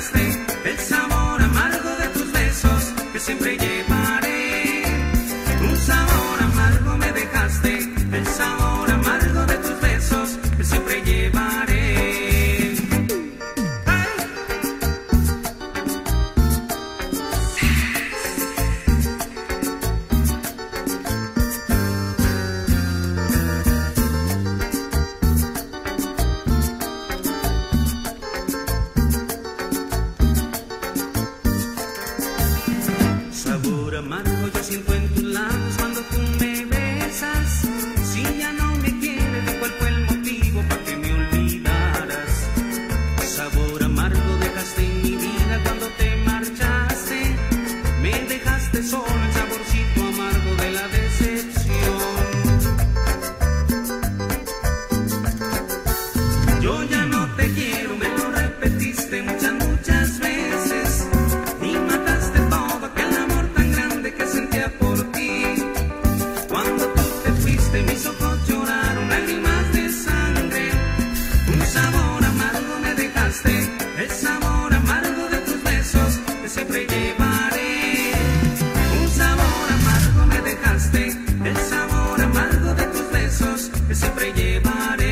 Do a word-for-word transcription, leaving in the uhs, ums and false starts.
dejaste, el sabor amargo de tus besos que siempre llevaré. Un sabor amargo me dejaste, el sabor amargo de tus besos que siempre llevaré. Sabor amargo yo siento en tus labios cuando tú me besas. Si ya no me quieres, ¿cuál fue el motivo para que me olvidaras? Sabor amargo dejaste en mi vida cuando te marchaste. Me dejaste solo el saborcito amargo de la decepción. Yo ya no te quiero, me lo repetiste muchas, muchas veces. Y mataste todo aquel amor tan grande que sentía por ti. Cuando tú te fuiste mis ojos lloraron lágrimas de sangre. Un sabor amargo me dejaste, el sabor amargo de tus besos que siempre llevaré. Un sabor amargo me dejaste, el sabor amargo de tus besos que siempre llevaré.